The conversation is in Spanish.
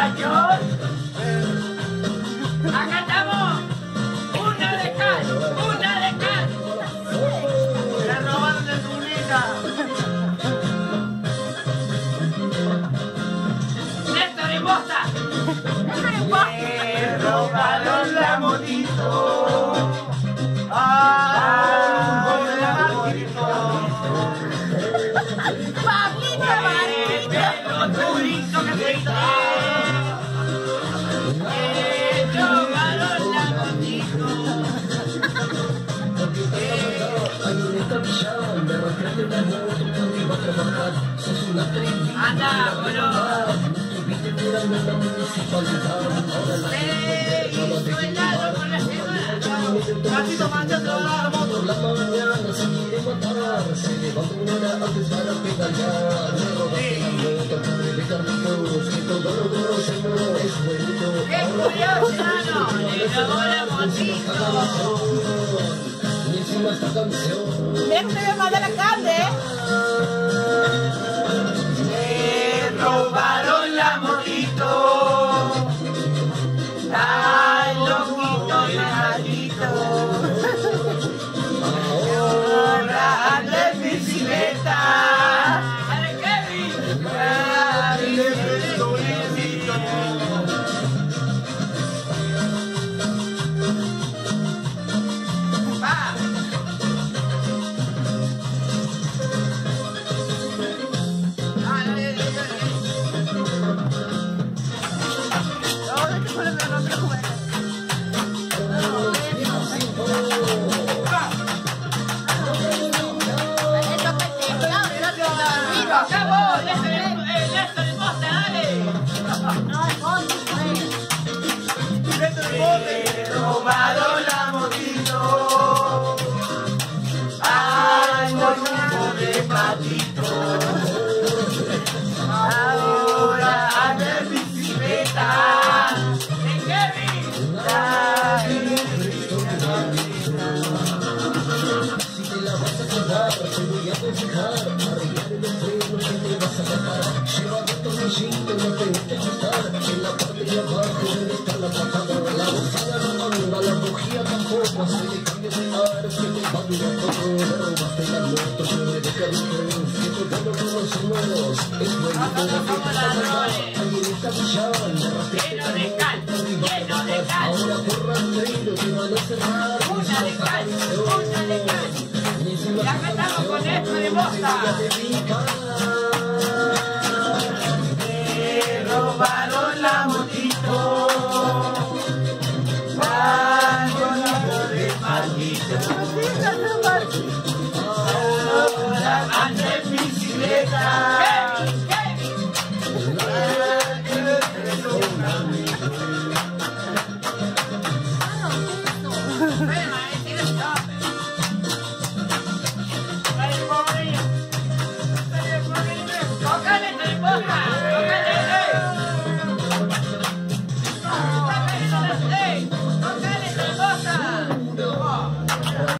español. Acá estamos. Una de cal. Me robaron de su hija. Néstor y Bosta. Me robaron la motito. Turito que se robaron la motito. Anda, boludo. Sueltalo con la semana. Gatito manchando la moto. La mañana se quiere matar, se levanta una hora antes para pedalear. ¡Qué curioso, no! ¡Le robó la motito! Y encima esta canción. Déjame ver más de la carne, Me robaron la motito. ¡Ay, loquito y maldito! Ahora ando en bicicleta. ¡Dale, Kevin! Robaron la motito. Ay, moñito de patito. Ahora anda en bicicleta. ¡De Kevin! Si te la vas a quedar, te voy a aconsejar. Arreglar el freno que te vas a matar. Lleva de tornillito, no te gusta ajustar. En la parte de abajo debe estar la patada. La bozada no anda, la bujía tampoco. Se le cambia de aro, que te va a durar poco. Le robaste la moto, pobre de Carlitos. Que te gano con los humos. Es bueno de la fiesta salvar. Alguien está brillando, Lleno de cal, lleno de cal. ahora por rastrero te van a cerrar. Una de cal, una de cal. Y acá estamos con esto de Bosta. Te dedican